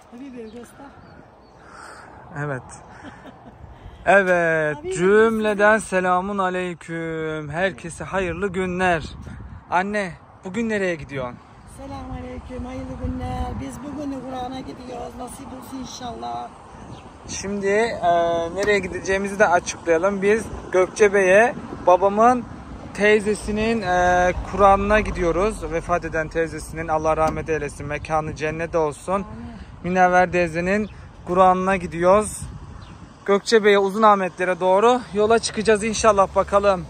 Evet. Evet, cümleden selamun aleyküm. Herkese hayırlı günler. Anne, bugün nereye gidiyorsun? Selamun aleyküm, hayırlı günler. Biz bugün Kur'an'a gidiyoruz. Nasip olsun inşallah. Şimdi nereye gideceğimizi de açıklayalım. Biz Gökçebey'e babamın teyzesinin Kur'an'ına gidiyoruz. Vefat eden teyzesinin, Allah rahmet eylesin, mekanı cennet olsun. Amin. Münevver teyzenin Kur'an'ına gidiyoruz. Gökçebey'e, Uzunahmetlere doğru yola çıkacağız inşallah, bakalım.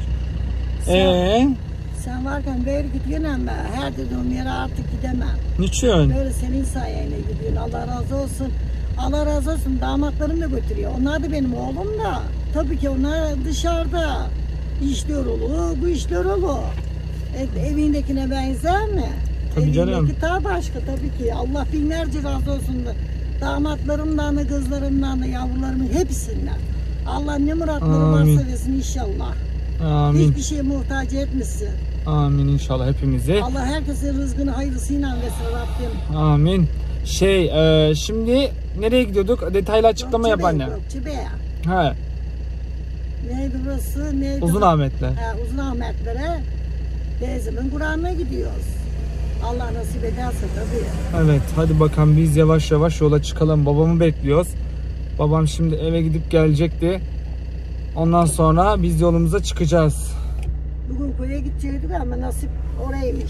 Sen varken böyle gidiyorsun ama her dediğim yere artık gidemem. Niçin? Böyle senin sayende gidiyorsun. Allah razı olsun. Allah razı olsun. Damatlarım da götürüyor. Onlar da benim oğlum da. Tabii ki onlar dışarıda. İşler olur, bu işler olur. Evindekine benzer mi? Tabii canım. Evindeki daha başka tabii ki. Allah binlerce razı olsun. Damatlarımdan da, kızlarımdan da, yavrularımın hepsinden. Allah ne muratları varsa versin inşallah. Amin. Hiçbir şeye muhtaç etmesin. Amin inşallah hepimizi. Allah herkesin rızkını hayırlısıyla versin Rabbim. Amin. Şimdi nereye gidiyorduk? Detaylı açıklama yap anne. Gökçebey'e. He. Neydi burası? Neydi? Uzunahmetler. Uzunahmetlere teyzemin Kur'an'ına gidiyoruz. Allah nasip ederse tabii. Evet, hadi bakalım biz yavaş yavaş yola çıkalım. Babamı bekliyoruz. Babam şimdi eve gidip gelecekti. Ondan sonra biz yolumuza çıkacağız. Bugün köye gidecektik ama nasip oraymış.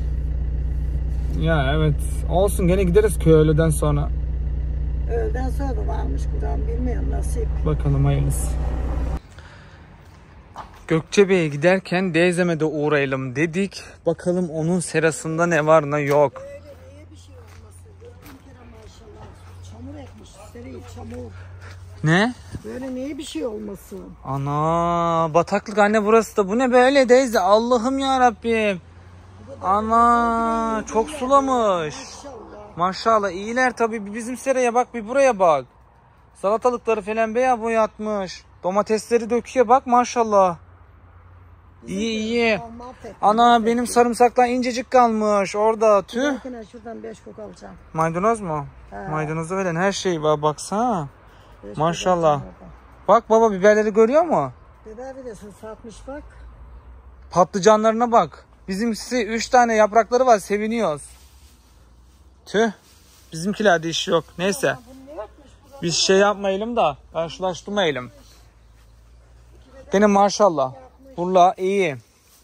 Ya evet, olsun, gene gideriz köy öğleden sonra. Öğleden sonra da varmış Kur'an, bilmiyorum, nasip. Bakalım hayırlısı. Gökçebey'e giderken teyzeme de uğrayalım dedik. Bakalım onun serasında ne var ne yok. Böyle neye bir şey olmasın. Gördüğüm kere maşallah. Çamur ekmiş. Sereyi çamur. Ne? Böyle neye bir şey olmasın. Ana, bataklık anne burası da. Bu ne böyle teyze? Allah'ım ya Rabbim. Ana, çok sulamış. Maşallah. Maşallah, iyiler tabii. Bir bizim seraya bak, bir buraya bak. Salatalıkları falan beyaz boyatmış. Domatesleri döküyor bak maşallah. İyi. Ana, benim sarımsaklar incecik kalmış orada. Tüh. Şuradan 5 kok alacağım. Maydanoz mu? He. Maydanozu veren her şey var, baksana. Maşallah. Bak baba, biberleri görüyor mu? Biber bir de satmış bak. Patlıcanlarına bak. Bizimkisi 3 tane yaprakları var, seviniyoruz. Tüh. Bizimkilerde iş yok. Neyse. Biz şey yapmayalım da karşılaştırmayalım. Gene maşallah. Burla iyi.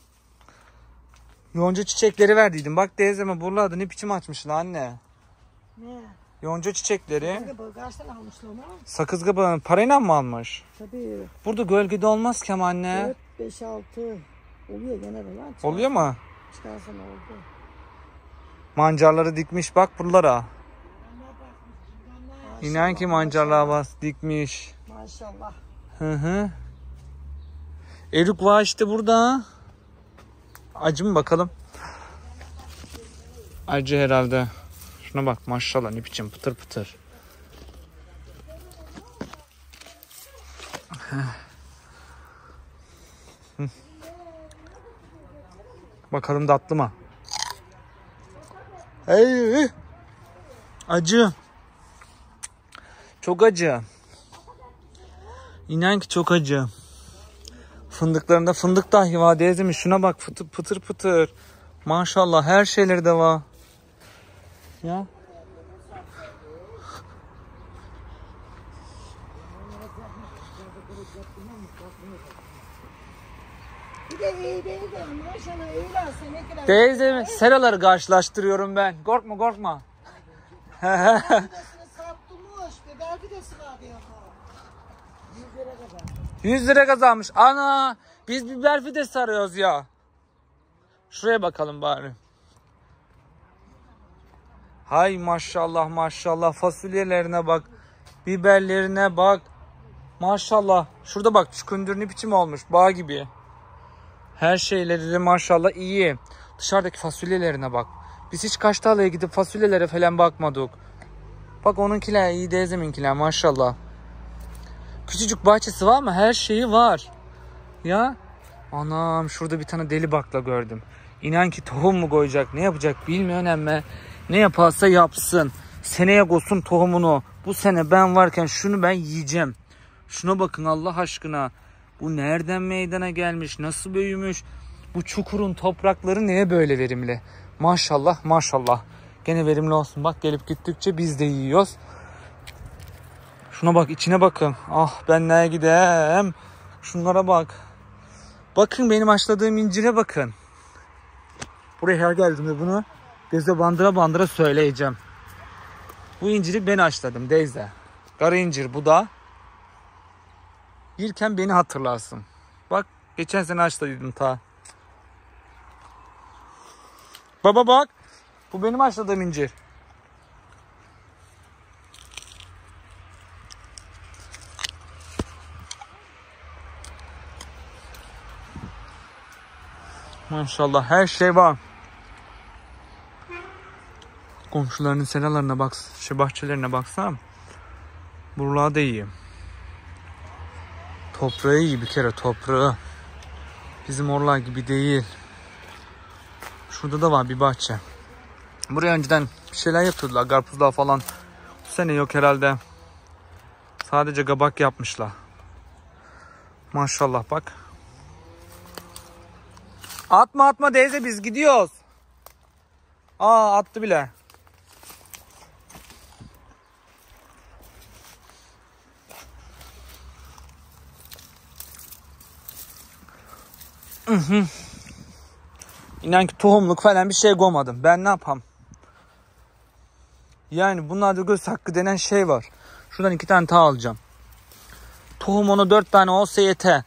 Yonca çiçekleri verdiydim. Bak teyzeme burladı, ne biçim açmışlar anne. Ne? Yonca çiçekleri. Kaçtan almışlar onu? Sakız kabağı parayla mı almış? Tabii. Burada gölgede olmaz ki anne. 4, 5, 6 oluyor gene de lan. Oluyor mu? Çıkarsan oldu. Mancarları dikmiş bak buralara. İnan ki mancarlığa bas dikmiş. Maşallah. Hı. Erik var işte burada. Acı mı bakalım? Acı herhalde. Şuna bak maşallah, ne biçim pıtır pıtır. Bakalım tatlı mı? Hey, acı. Çok acı. İnan ki çok acı. Fındıklarında fındık dahi var teyzemin. Şuna bak, pıtır pıtır. Maşallah her şeyleri de var. Ya. Bir de iyi değil de maşallah iyiler ne kadar. Teyze, seraları karşılaştırıyorum ben. Korkma. Satılmış. Biber bir de sıra diyor. 100 lira kazanmış. Ana, biz biber fidesi arıyoruz ya. Şuraya bakalım bari. Hay maşallah, fasulyelerine bak. Biberlerine bak. Maşallah. Şurada bak, çükündür ne biçim olmuş, bağ gibi. Her şeyleri de maşallah iyi. Dışarıdaki fasulyelerine bak. Biz hiç Kaştarlı'ya gidip fasulyelere falan bakmadık. Bak onunkiler iyi, teyzeminkiler maşallah. Küçücük bahçesi var ama her şeyi var. Ya. Anam, şurada bir tane deli bakla gördüm. İnan ki tohum mu koyacak, ne yapacak bilmiyorum ama ne yaparsa yapsın. Seneye olsun tohumunu. Bu sene ben varken şunu ben yiyeceğim. Şuna bakın Allah aşkına. Bu nereden meydana gelmiş? Nasıl büyümüş? Bu çukurun toprakları niye böyle verimli? Maşallah maşallah. Gene verimli olsun. Bak gelip gittikçe biz de yiyoruz. Şuna bak, içine bakın. Ah ben neye gideyim? Şunlara bak. Bakın benim haşladığım incire bakın. Buraya her geldiğimde bunu göze bandıra bandıra söyleyeceğim. Bu inciri ben haşladım Deyze. Karı incir bu da. Yerken beni hatırlarsın. Bak geçen sene haşladıydım ta. Baba bak. Bu benim haşladığım incir. Maşallah her şey var. Komşularının seralarına bak, bahçelerine baksana. Buralar da iyi. Toprağı iyi bir kere, toprağı. Bizim oralar gibi değil. Şurada da var bir bahçe. Buraya önceden bir şeyler yapıyordular, karpuzlar falan. Bu sene yok herhalde. Sadece kabak yapmışlar. Maşallah bak. Atma atma teyze, biz gidiyoruz. Aa attı bile. İnan ki tohumluk falan bir şey koymadım. Ben ne yapam? Yani bunlarda göz hakkı denen şey var. Şuradan 2 tane daha alacağım. Tohum onu 4 tane olsa yeter.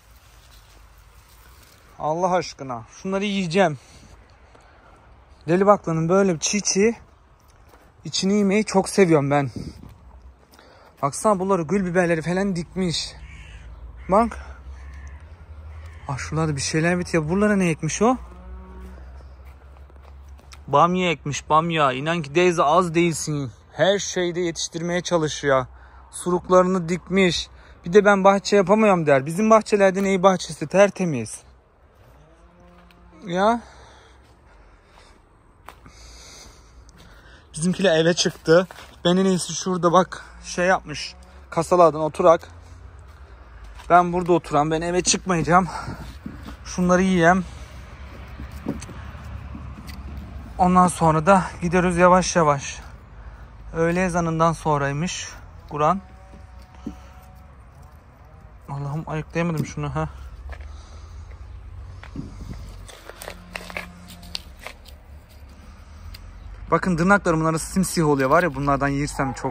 Allah aşkına. Şunları yiyeceğim. Deli baklanın böyle çiğ içini yemeyi çok seviyorum ben. Baksana bunları gül biberleri falan dikmiş. Bak. Ah şuralarda bir şeyler bitiyor. Buralara ne ekmiş o? Bamya ekmiş, bamya. İnan ki Deyze az değilsin. Her şeyde yetiştirmeye çalışıyor. Suruklarını dikmiş. Bir de ben bahçe yapamıyorum der. Bizim bahçelerde neyi bahçesi? Tertemiz. Ya. Bizimkiler eve çıktı. Ben en iyisi şurada bak şey yapmış. Kasalardan oturak. Ben burada oturam. Ben eve çıkmayacağım. Şunları yiyeyim. Ondan sonra da gidiyoruz yavaş yavaş. Öğle ezanından sonraymış Kur'an. Allah'ım ayıklayamadım şunu ha. Bakın tırnaklarımın arası simsiyah oluyor var ya, bunlardan yersem çok.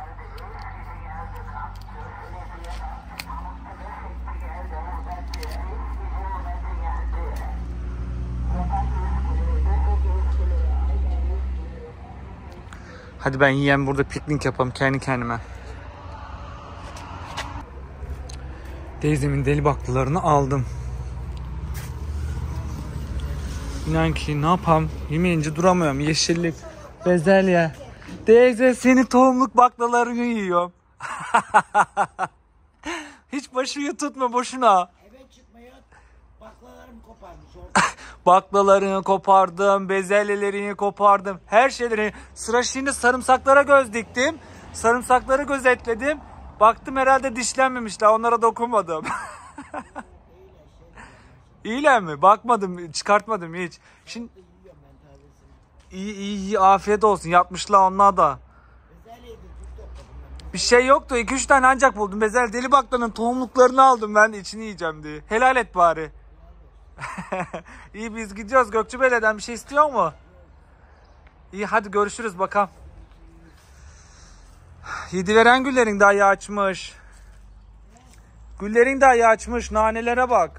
Hadi ben yiyeyim, burada piknik yapalım kendi kendime. Teyzemin deli baklalarını aldım. İnan ki ne yapam? Yemeyince duramıyorum. Yeşillik, bezelye. Teyze seni tohumluk baklalarını yiyorum. Hiç başını tutma boşuna. Evet çıkmaya baklalarım koparmış. Baklalarını kopardım, bezelyelerini kopardım. Her şeyleri. Sıra şimdi sarımsaklara göz diktim. Sarımsakları gözetledim. Baktım herhalde dişlenmemişler. Onlara dokunmadım. İyiler mi? Bakmadım, çıkartmadım hiç. Şimdi iyi afiyet olsun. Yapmışlar onlar da. Bir şey yoktu. 2-3 tane ancak buldum. Bezel deli baklanın tohumluklarını aldım ben de içini yiyeceğim diye. Helal et bari. İyi biz gidiyoruz. Gökçebeyli'den bir şey istiyor mu? İyi hadi görüşürüz bakalım. Yediveren güllerin de ayağı açmış. Güllerin de ayağı açmış. Nanelere bak.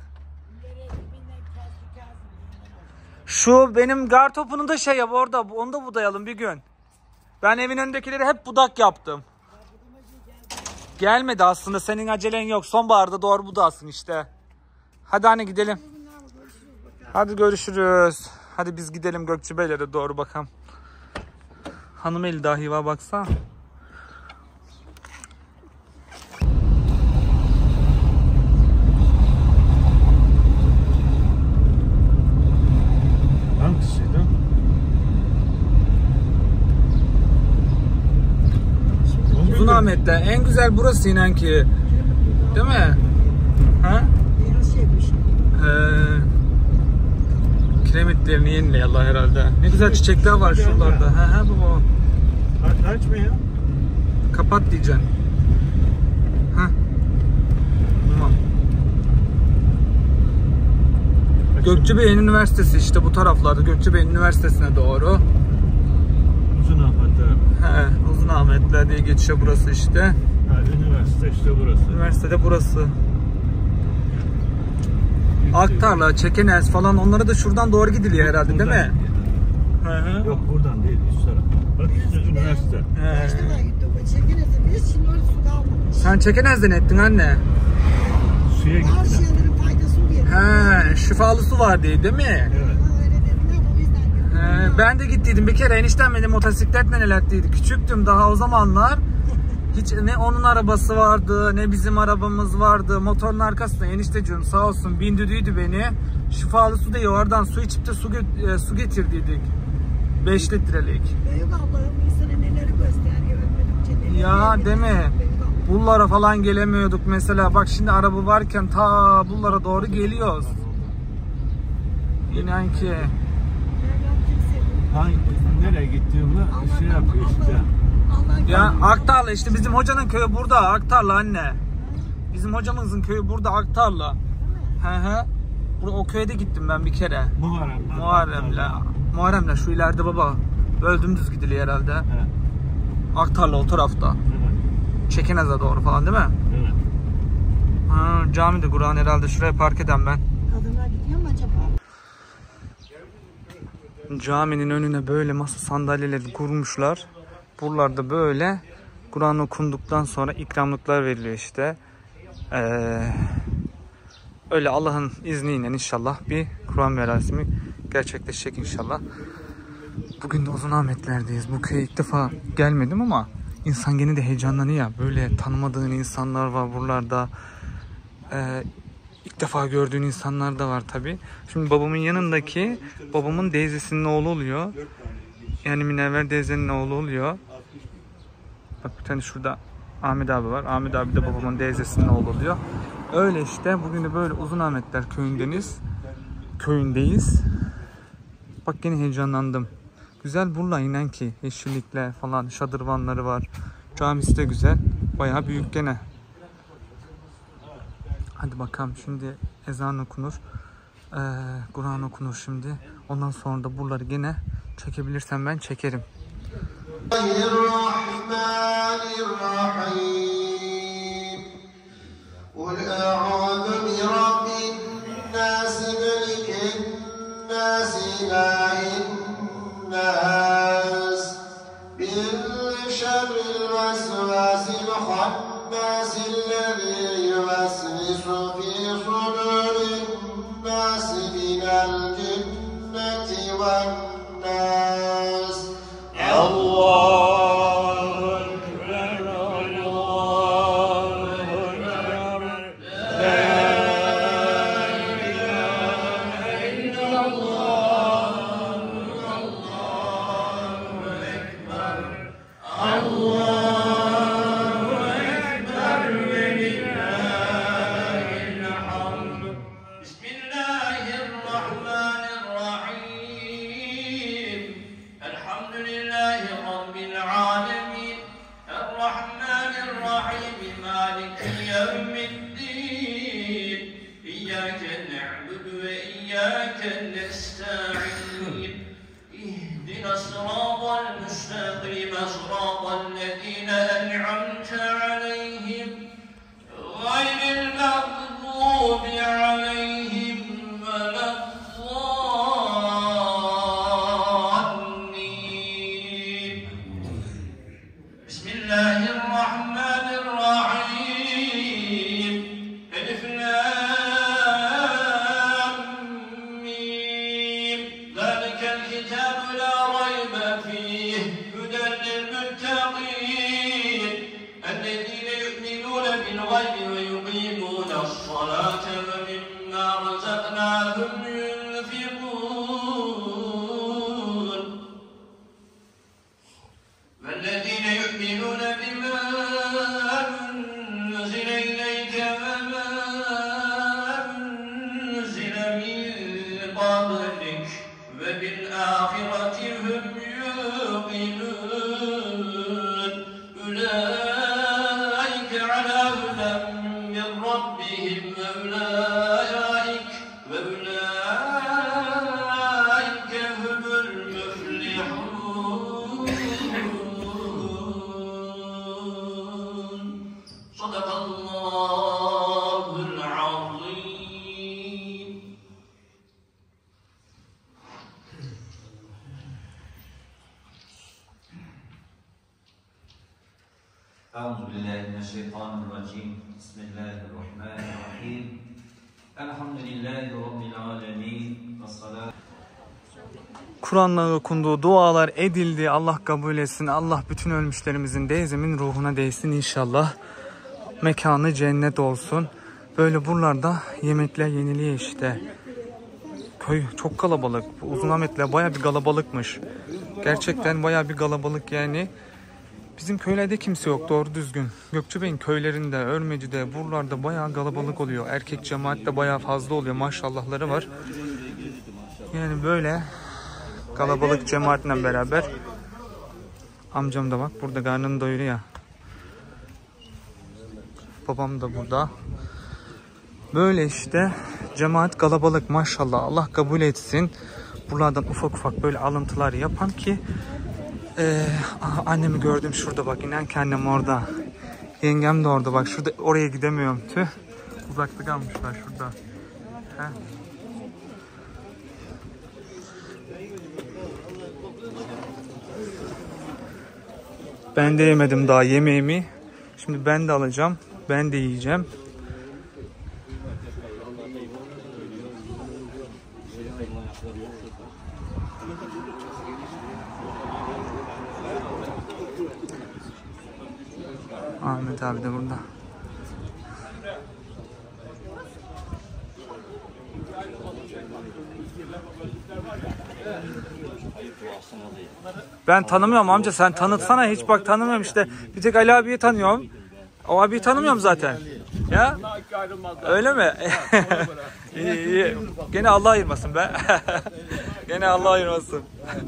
Şu benim gar topunu da şey yap orada. Onu da budayalım bir gün. Ben evin önündekileri hep budak yaptım. Gelmedi aslında. Senin acelen yok. Sonbaharda doğru budasın işte. Hadi anne gidelim. Hadi görüşürüz. Hadi biz gidelim Gökçebeyli'ye doğru bakalım. Hanım eli dahi var baksana. Uzunahmet'te. En güzel burası inan ki. Değil mi? Ha? Kiremitlerini yenileyorlar herhalde. Ne güzel çiçekler var şuralarda. He baba. Açma ya. Kapat diyeceksin. Heh. Tamam. Gökçebey Üniversitesi işte bu taraflarda. Gökçebey Üniversitesi'ne doğru. Uzunahmetler diye geçiyor burası işte. Ha, üniversite işte burası. Üniversitede burası. Aktarla, Çekenez falan onlara da şuradan doğru gidiliyor herhalde değil mi? Hı. Yok buradan değil, üst taraf. Bak işte üniversite. Sen Çekenez'den ettin anne. Suya gittiler. Her şeylerin faydası oluyor. He, şifalı su var diye değil mi? Evet. Öyle dediler o yüzden. Ben de gittiydim bir kere, eniştem beni motosikletle elettiydi. Küçüktüm daha o zamanlar. Hiç ne onun arabası vardı ne bizim arabamız vardı. Motorun arkasında enişteciğim sağ olsun bindirdiydi beni. Şifalı su diye oradan su içip de su getirdiydik. 5 litrelik. Büyük Allah'ım insana neleri gösteriyor. Ya değil mi? Bullara falan gelemiyorduk mesela. Bak şimdi araba varken ta Bullara doğru geliyoruz. İnan ki. Nereye gittiğimi şey yapıyor işte. Ya Aktarla işte bizim hocanın köyü burada. Aktarla anne. Bizim hocamızın köyü burada Aktarla. Hı. O köye de gittim ben bir kere. Muharrem'le şu ileride baba. Böyle dümdüz gidiliyor herhalde. Evet. Aktarla o tarafta. Evet. Çekenez'e doğru falan değil mi? Evet. Ha, cami de Kur'an herhalde şuraya park eden ben. Kadınlar gidiyor mu acaba? Caminin önüne böyle masa sandalyeleri kurmuşlar. Buralarda böyle Kur'an okunduktan sonra ikramlıklar veriliyor işte. Öyle Allah'ın izniyle inşallah bir Kur'an merasimi gerçekleşecek inşallah. Bugün de Uzunahmetler'deyiz. Bu köye ilk defa gelmedim ama insan gene de heyecanlanıyor. Böyle tanımadığın insanlar var buralarda. İlk defa gördüğün insanlar da var tabi. Şimdi babamın yanındaki babamın teyzesinin oğlu oluyor. Yani Münevver teyzenin oğlu oluyor. Bak bir tane şurada Ahmet abi var. Ahmet abi de babamın teyzesinin oğlu oluyor. Öyle işte bugün de böyle Uzunahmetler köyündeyiz. Bak yine heyecanlandım. Güzel buralar inan ki. Yeşillikler falan, şadırvanları var. Camisi de güzel. Bayağı büyük gene. Hadi bakalım şimdi ezan okunur. Kur'an okunur şimdi. Ondan sonra da buraları gene çekebilirsem ben çekerim. والذين يؤمنون بما Euzubillahimineşşeytanirracim. Bismillahirrahmanirrahim. Elhamdülillahi Rabbil alemin. Vessalatu. Kur'an'la okunduğu, dualar edildi. Allah kabul etsin. Allah bütün ölmüşlerimizin teyzemin ruhuna değsin inşallah. Mekanı cennet olsun. Böyle buralarda yemekler yeniliyor işte. Köy çok kalabalık. Uzunahmet'le baya bir kalabalıkmış. Gerçekten baya bir kalabalık yani. Bizim köylerde kimse yok doğru düzgün. Gökçebey'in köylerinde, Örmeci'de, buralarda bayağı kalabalık oluyor. Erkek cemaat de bayağı fazla oluyor. Maşallahları var. Yani böyle kalabalık cemaatle beraber. Amcam da bak burada karnını doyuruyor ya. Babam da burada. Böyle işte cemaat kalabalık maşallah. Allah kabul etsin. Buralardan ufak ufak böyle alıntılar yapan ki annemi gördüm şurada bak, inan ki annem orada. Yengem de orada bak, şurada, oraya gidemiyorum tüh. Uzakta kalmışlar şurada. Heh. Ben de yemedim daha yemeğimi. Şimdi ben de alacağım. Ben de yiyeceğim. Ahmet abi de burada. Ben tanımıyorum amca, sen tanıtsana, hiç bak tanımıyorum işte. Bir tek Ali abiyi tanıyorum. O abiyi tanımıyorum zaten. Ya? Öyle mi? İyi iyi. Gene Allah ayırmasın be. Gene Allah ayırmasın.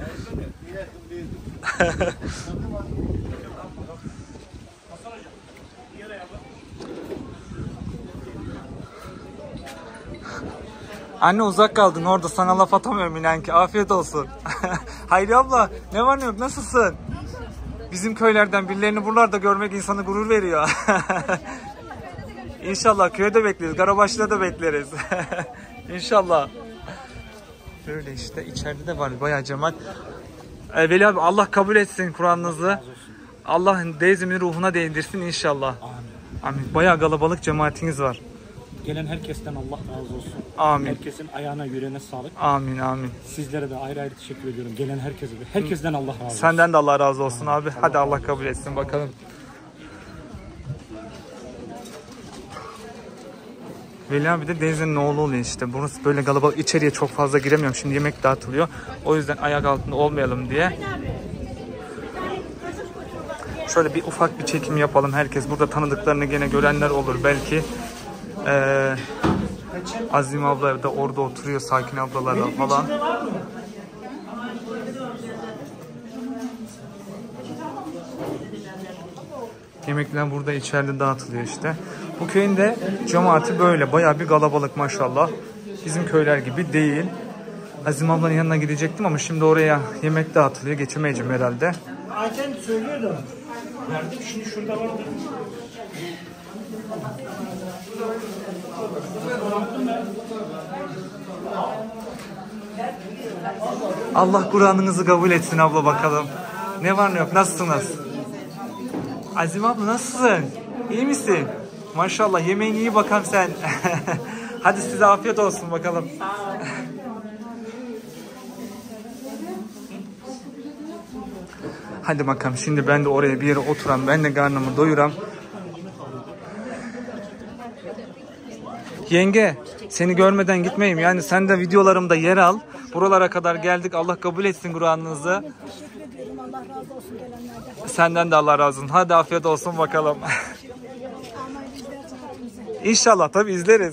Anne uzak kaldın orada, sana laf atamıyorum inan ki. Afiyet olsun. Hayri abla ne var ne yok, nasılsın? Bizim köylerden birilerini buralarda görmek insanı gurur veriyor. İnşallah köyde bekleriz. Karabaş'ta da bekleriz. İnşallah. Böyle işte içeride de var bayağı cemaat. Veli abi Allah kabul etsin Kur'an'ınızı. Allah teyzemin ruhuna değdirsin inşallah. Amin. Bayağı kalabalık cemaatiniz var. Gelen herkesten Allah razı olsun. Amin. Herkesin ayağına yüreğine sağlık. Amin amin. Sizlere de ayrı ayrı teşekkür ediyorum. Gelen herkese de. Herkesten Allah razı olsun. Senden de Allah razı olsun abi. Hadi Allah kabul etsin bakalım. Veli abi de Deniz'in oğlu oluyor işte. Burası böyle kalabalık. İçeriye çok fazla giremiyorum. Şimdi yemek dağıtılıyor. O yüzden ayak altında olmayalım diye. Şöyle bir ufak bir çekim yapalım. Herkes burada tanıdıklarını gene görenler olur belki. Azim abla da orada oturuyor, Sakin ablalarla falan. Yemekler burada içeride dağıtılıyor işte. Bu köyün de cemaati böyle bayağı bir kalabalık maşallah. Bizim köyler gibi değil. Azim ablanın yanına gidecektim ama şimdi oraya yemek dağıtılıyor. Geçemeyeceğim herhalde. Ayten söylüyordu. Verdim, şimdi şurada var. Allah Kur'an'ınızı kabul etsin abla bakalım. Ne var ne yok, nasılsınız? Azim abla nasılsın? İyi misin? Maşallah yemeğin iyi bakalım sen. Hadi size afiyet olsun bakalım. Hadi bakalım şimdi ben de oraya bir yere oturam. Ben de karnımı doyuram. Yenge seni görmeden gitmeyeyim. Yani sen de videolarımda yer al. Buralara kadar geldik. Allah kabul etsin Kur'an'ınızı. Allah razı olsun gelenlerden. Senden de Allah razı olsun. Hadi afiyet olsun bakalım. İnşallah tabii izleriz.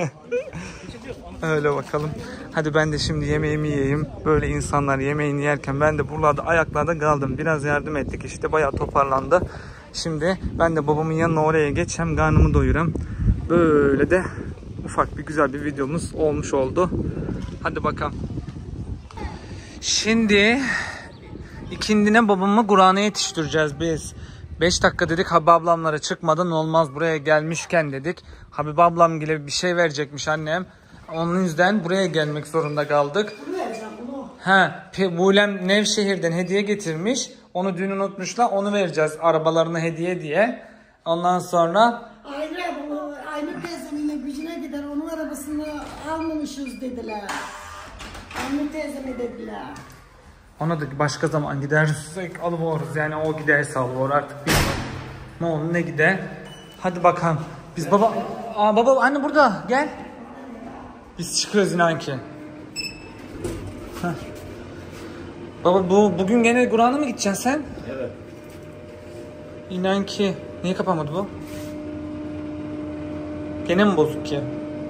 Öyle bakalım. Hadi ben de şimdi yemeğimi yiyeyim. Böyle insanlar yemeğini yerken ben de buralarda ayaklarda kaldım. Biraz yardım ettik işte, bayağı toparlandı. Şimdi ben de babamın yanına oraya geçeceğim. Karnımı doyurayım. Böyle de ufak bir güzel bir videomuz olmuş oldu. Hadi bakalım. Şimdi ikindine babamı Kur'an'a yetiştireceğiz biz. 5 dakika dedik, Habib ablamlara çıkmadan olmaz, buraya gelmişken dedik. Habib ablam gibi bir şey verecekmiş annem. Onun yüzden buraya gelmek zorunda kaldık. Bulem Nevşehir'den hediye getirmiş. Onu dün unutmuşlar. Onu vereceğiz arabalarına hediye diye. Ondan sonra Aynur teyzemin gücüne gider. Onun arabasını almamışız dediler. Aynur teyzeme dediler. ona da başka zaman gidersek alıvoruz. Yani o giderse alıvor artık bilmiyorum. Ne olur ne gider. Hadi bakalım. Biz baba... baba anne burada gel. Biz çıkıyoruz inan ki. Heh. Baba bugün gene Kur'an'a mı gideceksin sen? Evet. İnan ki. Niye kapamadı bu? Gene mi bozuk ki?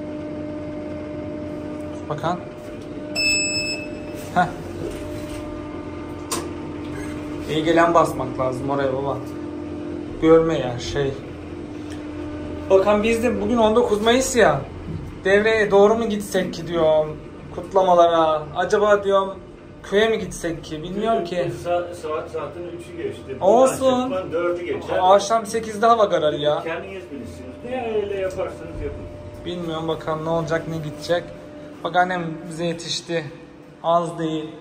Bakalım. Heh. İyi gelen basmak lazım oraya baba. Görme ya şey. Bakalım biz de bugün 19 Mayıs ya. Devreye doğru mu gitsek ki diyorum. Kutlamalara. Acaba diyorum köye mi gitsek ki? Bilmiyorum ki. Saatin 3'ü geçti. Olsun. 4'ü geçer. Akşam 8'de hava kararır ya. Kendiniz bilirsiniz. Ne öyle yaparsanız yapın. Bilmiyorum bakalım ne olacak ne gidecek. Bak annem bize yetişti. Az değil.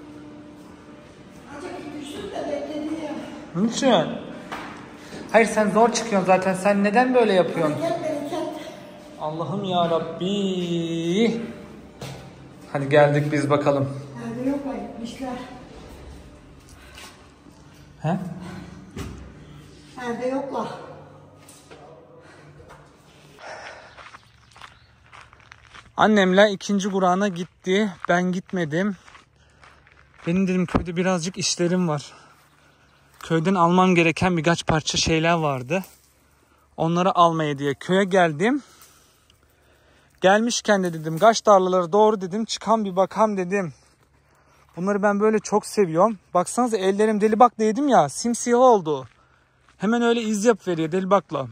Niçin? Hayır sen zor çıkıyorsun zaten. Sen neden böyle yapıyorsun? Allah'ım ya Rabbi. Hadi geldik biz bakalım. Nerede yok işler. He? Nerede yoklar. Annemle ikinci Kur'an'a gitti. Ben gitmedim. Benim dedim köyde birazcık işlerim var. Köyden almam gereken birkaç parça şeyler vardı. Onları almaya diye köye geldim. Gelmişken de dedim kaç tarlaları doğru dedim. Çıkan bir bakam dedim. Bunları ben böyle çok seviyorum. Baksanıza ellerim deli bak dedim ya. Simsiyah oldu. Hemen öyle iz yapıveriyor deli bakla.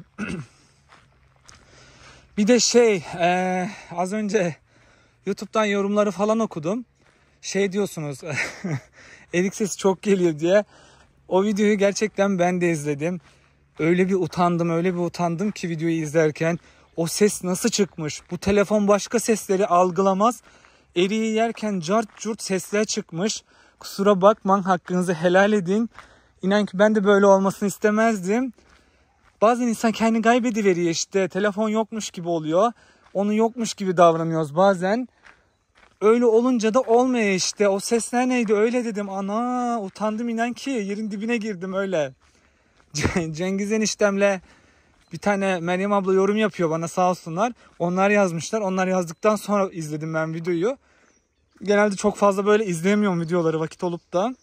Bir de az önce YouTube'dan yorumları falan okudum. Şey diyorsunuz erik sesi çok geliyor diye. O videoyu gerçekten ben de izledim. Öyle bir utandım ki videoyu izlerken. O ses nasıl çıkmış? Bu telefon başka sesleri algılamaz. Eriği yerken cart curt sesler çıkmış. Kusura bakmayın, hakkınızı helal edin. İnan ki ben de böyle olmasını istemezdim. Bazen insan kendini kaybediveriyor işte. Telefon yokmuş gibi oluyor. Onu yokmuş gibi davranıyoruz bazen. Öyle olunca da olmuyor işte. O sesler neydi öyle dedim. Ana utandım inan ki. Yerin dibine girdim öyle. Cengiz eniştemle bir tane Meryem abla yorum yapıyor bana sağ olsunlar. Onlar yazmışlar. Onlar yazdıktan sonra izledim ben videoyu. Genelde çok fazla böyle izleyemiyorum videoları vakit olup da.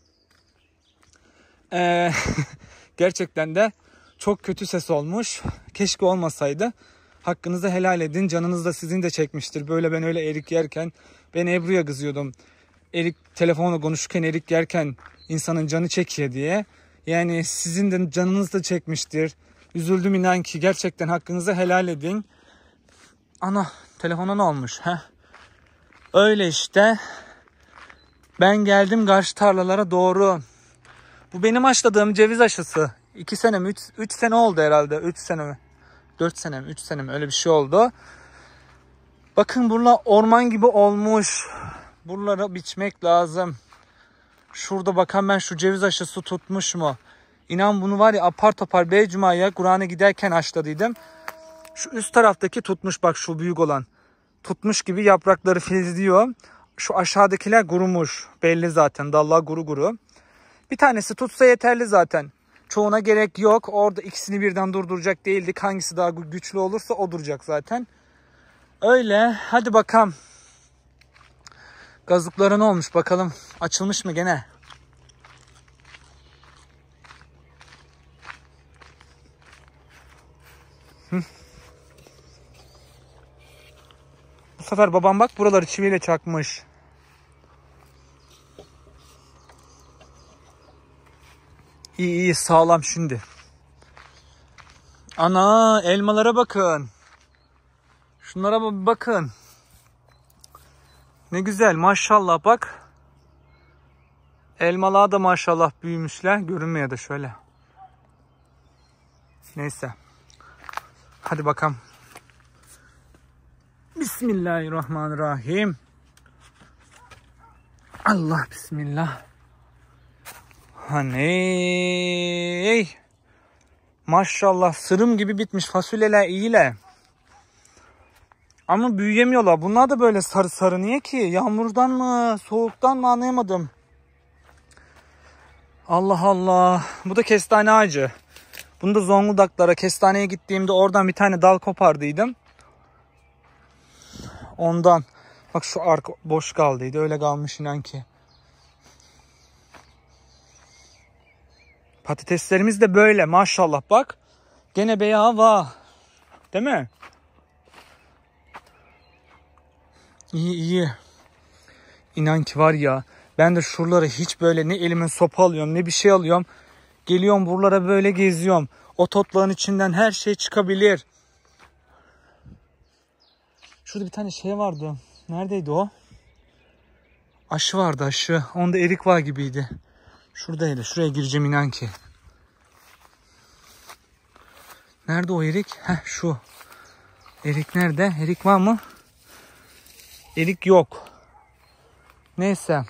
Gerçekten de çok kötü ses olmuş. Keşke olmasaydı. Hakkınızı helal edin. Canınız da sizin de çekmiştir. Böyle ben öyle erik yerken ben Ebru'ya kızıyordum. Erik telefonla konuşurken erik yerken insanın canı çekiyor diye. Yani sizin de canınız da çekmiştir. Üzüldüm inan ki. Gerçekten hakkınızı helal edin. Ana telefona ne olmuş? Öyle işte. Ben geldim karşı tarlalara doğru. Bu benim aşladığım ceviz aşısı. 2 sene mi? 3 sene oldu herhalde. 3 sene mi? 4 sene mi? 3 sene mi? Öyle bir şey oldu. Bakın buralar orman gibi olmuş. Buraları biçmek lazım. Şurada bakan ben şu ceviz aşısı tutmuş mu? İnan bunu var ya apar topar Beycuma'ya Kur'an'a giderken aşladıydım. Şu üst taraftaki tutmuş bak şu büyük olan. Tutmuş gibi yaprakları filizliyor. Şu aşağıdakiler kurumuş. Belli zaten dallar kuru kuru. Bir tanesi tutsa yeterli zaten. Çoğuna gerek yok. Orada ikisini birden durduracak değildik. Hangisi daha güçlü olursa o duracak zaten. Öyle. Hadi bakalım. Gazuklara ne olmuş bakalım. Açılmış mı gene? Bu sefer babam bak buraları çiviyle çakmış. İyi sağlam şimdi. Ana elmalara bakın. Şunlara bakın. Ne güzel maşallah bak. Elmalar da maşallah büyümüşler. Görünmüyor da şöyle. Neyse. Hadi bakalım. Bismillahirrahmanirrahim. Allah bismillah. Hani maşallah sırım gibi bitmiş fasulyeler iyiler. Ama büyüyemiyorlar. Bunlar da böyle sarı sarı. Niye ki? Yağmurdan mı? Soğuktan mı? Anlayamadım. Allah Allah. Bu da kestane ağacı. Bunu da Zonguldaklara kestaneye gittiğimde oradan bir tane dal kopardıydım. Ondan. Bak şu arka boş kaldıydı. Öyle kalmış inan ki. Patateslerimiz de böyle maşallah bak. Gene beyağı var. Değil mi? İyi iyi. İnan ki var ya, ben de şuralara hiç böyle ne elime sopa alıyorum ne bir şey alıyorum. Geliyorum buralara böyle geziyorum. O totlağın içinden her şey çıkabilir. Şurada bir tane şey vardı. Neredeydi o? Aşı vardı, aşı. Onda erik var gibiydi. Şuradaydı. Şuraya gireceğim inan ki. Nerede o erik? Heh şu. Erik nerede? Erik var mı? Erik yok. Neyse.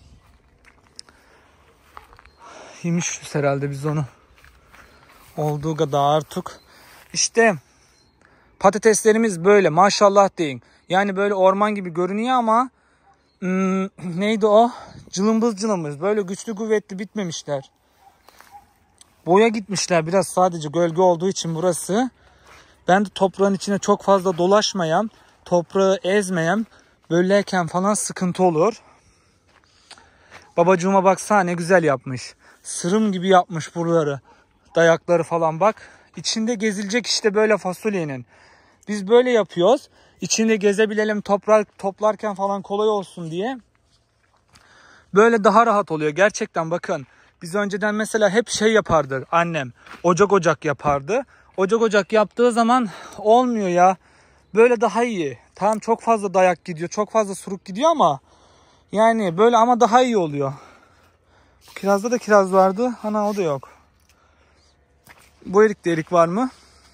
Yemişiz herhalde biz onu. Olduğu kadar artık. İşte patateslerimiz böyle maşallah deyin. Yani böyle orman gibi görünüyor ama neydi o? Cılımbız cılımbız. Böyle güçlü kuvvetli bitmemişler. Boya gitmişler biraz, sadece gölge olduğu için burası. Ben de toprağın içine çok fazla dolaşmayan, toprağı ezmeyen, böyleyken falan sıkıntı olur. Babacığıma baksana ne güzel yapmış. Sırım gibi yapmış buraları. Dayakları falan bak. İçinde gezilecek işte böyle fasulyenin. Biz böyle yapıyoruz. İçinde gezebilelim, toplarken falan kolay olsun diye. Böyle daha rahat oluyor. Gerçekten bakın. Biz önceden mesela hep şey yapardı annem. Ocak yapardı. Ocak yaptığı zaman olmuyor ya. Böyle daha iyi. Tamam çok fazla dayak gidiyor. Çok fazla suruk gidiyor ama yani böyle ama daha iyi oluyor. Kirazda da kiraz vardı. Ana o da yok. Bu erikte erik var mı?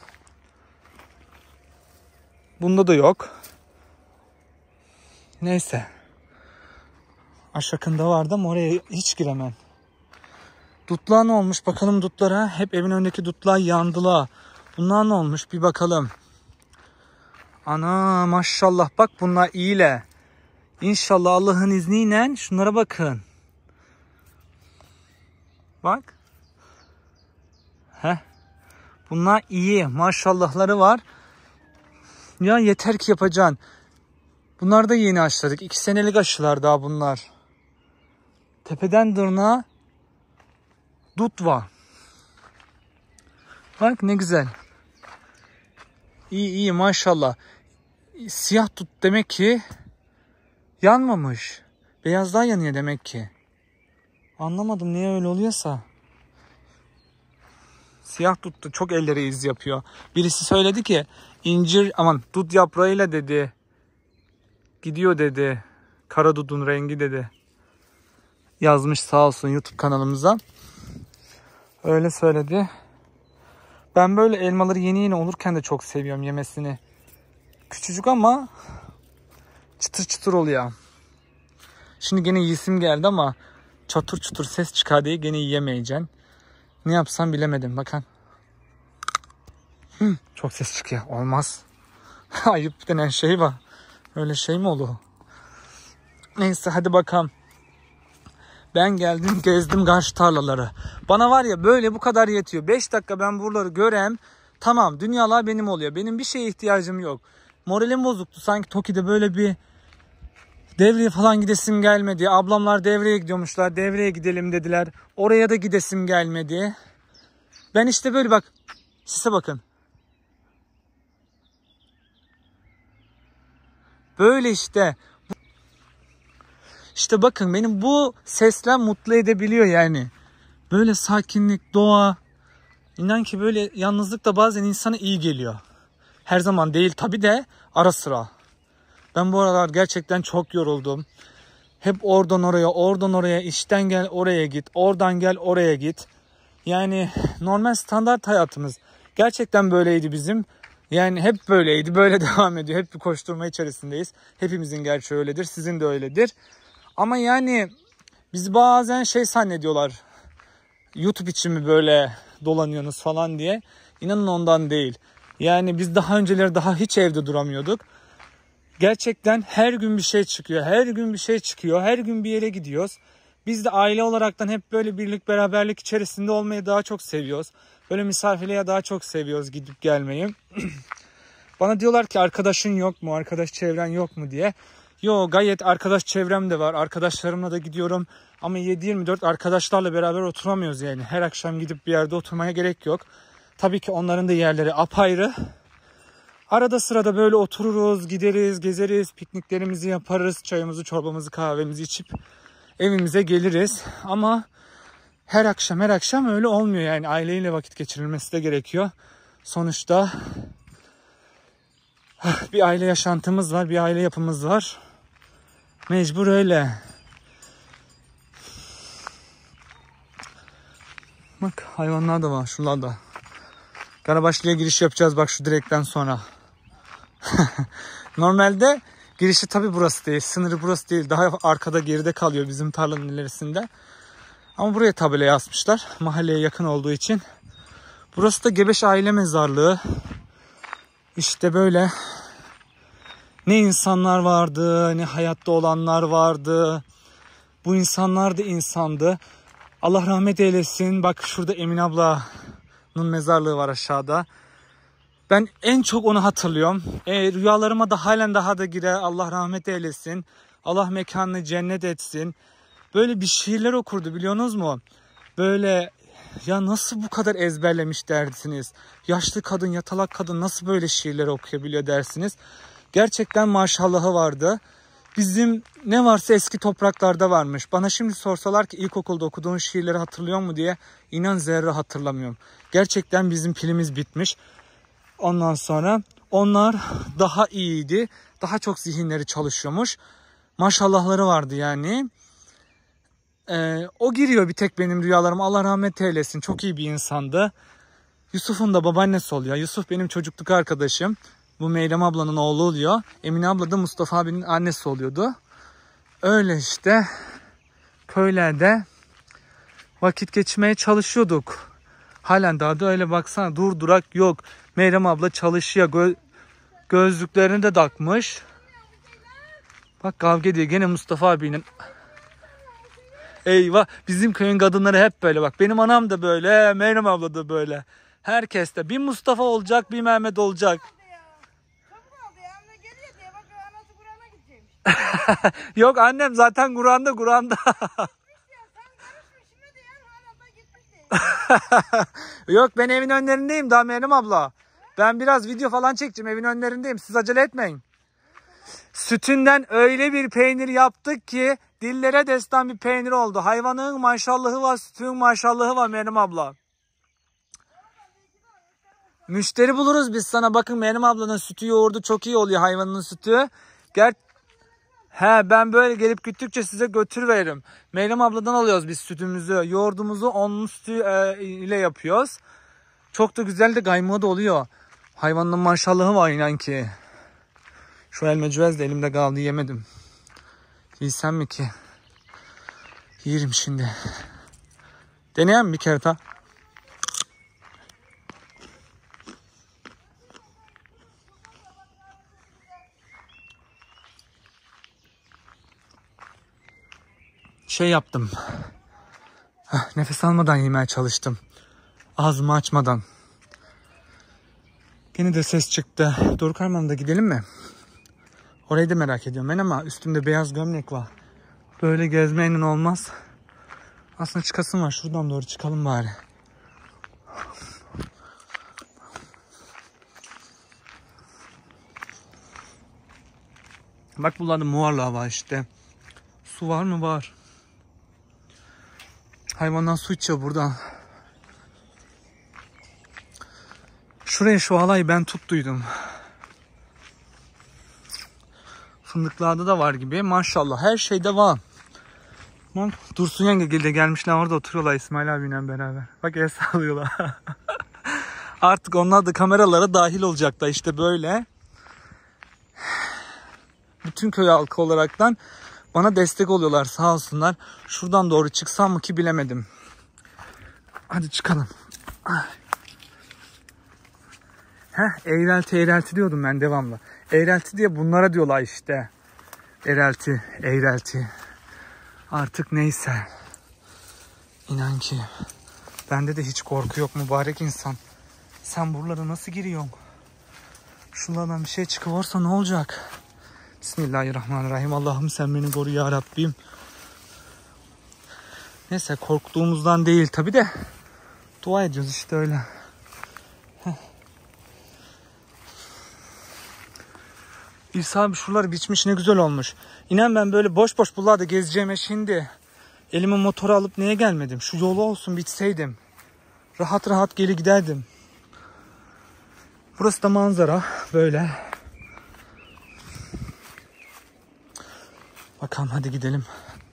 Bunda da yok. Neyse. Aşakında vardı ama oraya hiç giremem. Dutlar ne olmuş? Bakalım dutlara. Hep evin önündeki dutlar yandılar. Bunlar ne olmuş? Bir bakalım. Ana maşallah bak bunlar iyiler. İnşallah Allah'ın izniyle şunlara bakın. Bak. Heh. Bunlar iyi. Maşallahları var. Ya yeter ki yapacaksın. Bunlar da yeni aşıladık. 2 senelik aşılar daha bunlar. Tepeden tırnağa dut var. Bak ne güzel. İyi maşallah. Siyah dut demek ki yanmamış. Beyaz daha yanıyor demek ki. Anlamadım niye öyle oluyorsa. Siyah dut da çok elleri iz yapıyor. Birisi söyledi ki dut yaprağıyla dedi. Gidiyor dedi. Kara dutun rengi dedi. Yazmış sağ olsun YouTube kanalımıza. Öyle söyledi. Ben böyle elmaları yeni olurken de çok seviyorum yemesini. Küçücük ama çıtır çıtır oluyor. Şimdi gene yiyesim geldi ama çatır çutur ses çıkar diye gene yiyemeyeceksin. Ne yapsam bilemedim bakın. Çok ses çıkıyor. Olmaz. Ayıp denen şey var. Öyle şey mi olur? Neyse hadi bakalım. Ben geldim gezdim karşı tarlaları. Bana var ya böyle bu kadar yetiyor. 5 dakika ben buraları görem. Tamam dünyalar benim oluyor. Benim bir şeye ihtiyacım yok. Moralim bozuktu. Sanki Toki'de böyle bir devreye falan gidesim gelmedi. Ablamlar devreye gidiyormuşlar. Devreye gidelim dediler. Oraya da gidesim gelmedi. Ben işte böyle bak. Size bakın. Böyle işte. İşte bakın benim bu sesler mutlu edebiliyor yani. Böyle sakinlik, doğa. İnan ki böyle yalnızlık da bazen insana iyi geliyor. Her zaman değil tabii de ara sıra. Ben bu aralar gerçekten çok yoruldum. Hep oradan oraya, işten gel oraya git, oradan gel oraya git. Yani normal standart hayatımız. Gerçekten böyleydi bizim. Yani hep böyleydi, böyle devam ediyor. Hep bir koşturma içerisindeyiz. Hepimizin gerçi öyledir, sizin de öyledir. Ama yani biz bazen şey zannediyorlar. YouTube için mi böyle dolanıyorsunuz falan diye. İnanın ondan değil. Yani biz daha önceleri daha hiç evde duramıyorduk. Gerçekten her gün bir şey çıkıyor. Her gün bir şey çıkıyor. Her gün bir yere gidiyoruz. Biz de aile olaraktan hep böyle birlik beraberlik içerisinde olmayı daha çok seviyoruz. Böyle misafirliğe daha çok seviyoruz gidip gelmeyi. Bana diyorlar ki arkadaşın yok mu? Arkadaş çevren yok mu diye. Yo, gayet arkadaş çevrem de var. Arkadaşlarımla da gidiyorum. Ama 7-24 arkadaşlarla beraber oturamıyoruz yani. Her akşam gidip bir yerde oturmaya gerek yok. Tabii ki onların da yerleri apayrı. Arada sırada böyle otururuz, gideriz, gezeriz, pikniklerimizi yaparız. Çayımızı, çorbamızı, kahvemizi içip evimize geliriz. Ama her akşam öyle olmuyor yani. Aileyle vakit geçirilmesi de gerekiyor. Sonuçta bir aile yaşantımız var, bir aile yapımız var. Mecbur öyle. Bak hayvanlar da var şuralarda. Karabaşlı'ya giriş yapacağız bak şu direkten sonra. Normalde girişi tabii burası değil. Sınırı burası değil. Daha arkada geride kalıyor bizim tarlanın ilerisinde. Ama buraya tabela yazmışlar. Mahalleye yakın olduğu için. Burası da Gebeş Aile Mezarlığı. İşte böyle ne insanlar vardı, ne hayatta olanlar vardı. Bu insanlar da insandı. Allah rahmet eylesin. Bak şurada Emine ablanın mezarlığı var aşağıda. Ben en çok onu hatırlıyorum. Rüyalarıma da halen daha da girer. Allah rahmet eylesin. Allah mekanını cennet etsin. Böyle bir şiirler okurdu biliyorsunuz mu? Böyle ya nasıl bu kadar ezberlemiş dersiniz. Yaşlı kadın, yatalak kadın nasıl böyle şiirleri okuyabiliyor dersiniz. Gerçekten maşallahı vardı. Bizim ne varsa eski topraklarda varmış. Bana şimdi sorsalar ki ilkokulda okuduğun şiirleri hatırlıyor mu diye inan zerre hatırlamıyorum. Gerçekten bizim pilimiz bitmiş. Ondan sonra onlar daha iyiydi. Daha çok zihinleri çalışıyormuş. Maşallahları vardı yani. O giriyor bir tek benim rüyalarıma. Allah rahmet eylesin. Çok iyi bir insandı. Yusuf'un da babaannesi oluyor. Yusuf benim çocukluk arkadaşım. Bu Meyrem ablanın oğlu oluyor. Emine abla da Mustafa abinin annesi oluyordu. Öyle işte köylerde vakit geçirmeye çalışıyorduk. Halen daha da öyle baksana durdurak yok. Meyrem abla çalışıyor. Gözlüklerini de takmış. Bak kavga ediyor gene Mustafa abinin. Eyvah bizim köyün kadınları hep böyle bak. Benim anam da böyle, Meyrem abla da böyle. Herkes de bir Mustafa olacak, bir Mehmet olacak. Yok annem zaten Kur'an'da. Yok ben evin önlerindeyim daha Meryem abla. Ben biraz video falan çekeceğim evin önlerindeyim. Siz acele etmeyin. Sütünden öyle bir peynir yaptık ki dillere destan bir peynir oldu. Hayvanın maşallahı var, sütün maşallahı var Meryem abla. Müşteri buluruz biz sana. Bakın Meryem ablanın sütü yoğurdu çok iyi oluyor hayvanın sütü. Ben böyle gelip güttükçe size götürüveririm. Meryem abladan alıyoruz biz sütümüzü. Yoğurdumuzu onun sütü ile yapıyoruz. Çok da güzel de kaymağı da oluyor. Hayvanın maşallahı var inan ki. Şu elmecüvez de elimde kaldı yemedim. Yiysem mi ki? Yerim şimdi. Deneyelim bir kere daha. Yaptım. Nefes almadan yemeye çalıştım. Ağzımı açmadan. Yine de ses çıktı. Doruk Harman'da gidelim mi? Orayı da merak ediyorum ben ama üstümde beyaz gömlek var. Böyle gezmeyenin olmaz. Aslında çıkasım var. Şuradan doğru çıkalım bari. Bak buralarda muvarla var işte. Su var mı? Var. Hayvandan su içiyor buradan. Şuraya şu halayı ben tuttuydum. Fındıklarda da var gibi. Maşallah her şeyde var. Bak Dursun yenge de gelmişler orada oturuyorlar İsmail abiyle beraber. Bak el sallıyorlar. Artık onlar da kameralara dahil olacaklar işte böyle. Bütün köy halkı olaraktan bana destek oluyorlar sağ olsunlar. Şuradan doğru çıksam mı ki bilemedim. Hadi çıkalım. Eğrelti diyordum ben devamlı. Eğrelti diye bunlara diyorlar işte. Eğrelti. Artık neyse. İnan ki bende de hiç korku yok mübarek insan. Sen buralara nasıl giriyorsun? Şunlardan bir şey çıkıvorsa ne olacak? Bismillahirrahmanirrahim. Allah'ım sen beni koru ya Rabbim. Neyse korktuğumuzdan değil tabi de. Dua ediyoruz işte öyle. İsa abi şuraları biçmiş ne güzel olmuş. İnan ben böyle boş buralarda gezeceğime şimdi elime motoru alıp niye gelmedim? Şu yolu olsun bitseydim. Rahat geri giderdim. Burası da manzara böyle. Bakalım hadi gidelim.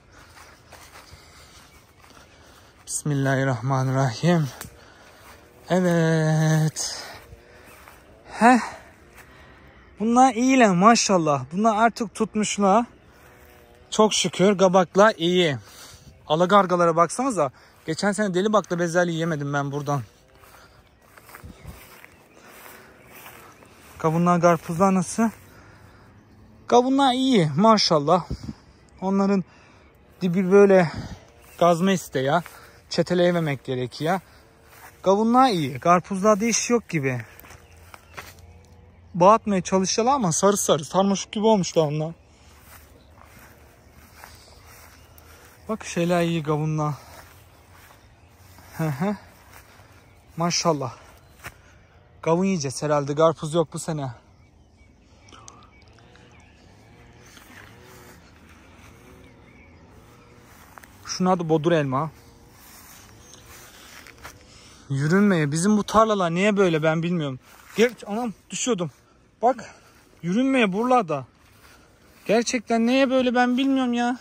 Bismillahirrahmanirrahim. Evet. Bunlar iyiler maşallah. Bunlar artık tutmuşlar. Çok şükür kabaklar iyi. Alagargalara baksanıza. Geçen sene deli bakla bezelye yemedim ben buradan. Kavunlar, karpuzlar nasıl? Kavunlar iyi maşallah. Onların dibi böyle gazma iste ya. Çeteleyememek gerekiyor. Kavunlar iyi. Karpuzlarda iş yok gibi. Bağ atmaya çalışıyorlar ama sarı sarmaşık gibi olmuşlar onlar. Bak şeyler iyi kavunlar. Maşallah. Kavun yiyeceğiz herhalde. Karpuz yok bu sene. Şunun adı bodur elma. Yürünmeye. Bizim bu tarlalar niye böyle ben bilmiyorum. Anam düşüyordum. Bak yürünmeye buralarda. Gerçekten neye böyle ben bilmiyorum ya.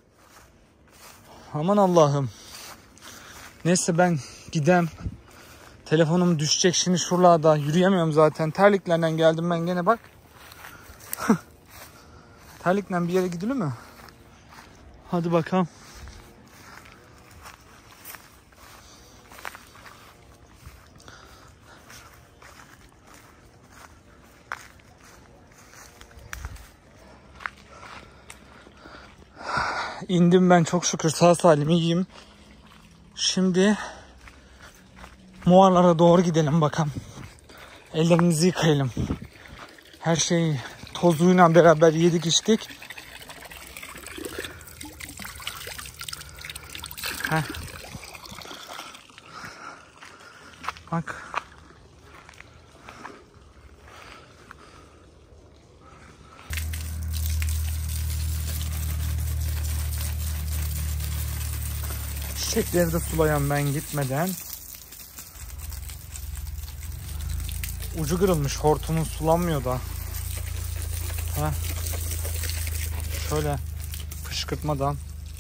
Aman Allah'ım. Neyse ben gidem. Telefonum düşecek şimdi şuralarda. Yürüyemiyorum zaten. Terliklerden geldim ben gene bak. Terlikle bir yere gidilir mi? Hadi bakalım. İndim ben çok şükür sağ salim iyiyim. Şimdi Muarlara doğru gidelim bakalım. Ellerimizi yıkayalım. Her şeyi tozuyla beraber yedik içtik. Bak. Çiçekleri de sulayan ben gitmeden. Ucu kırılmış hortumun sulanmıyor da. Şöyle fışkırtmadan.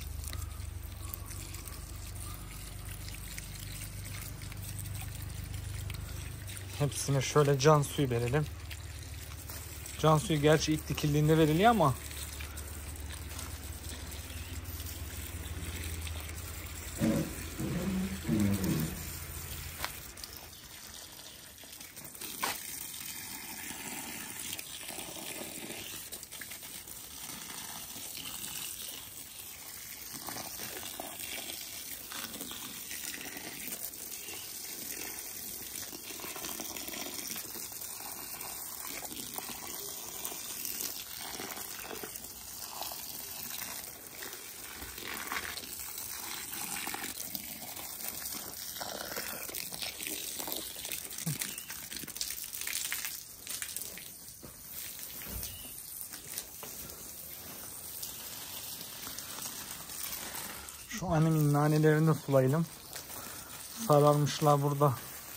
Hepsine şöyle can suyu verelim. Can suyu gerçi ilk dikildiğinde veriliyor ama şu annemin nanelerini de sulayalım. Sararmışlar burada.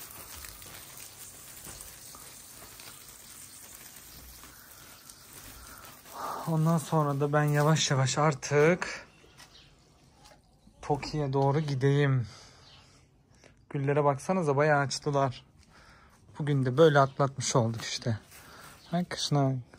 Ondan sonra da ben yavaş yavaş artık Toki'ye doğru gideyim. Güllere baksanıza bayağı açtılar. Bugün de böyle atlatmış olduk işte. Bak şuna.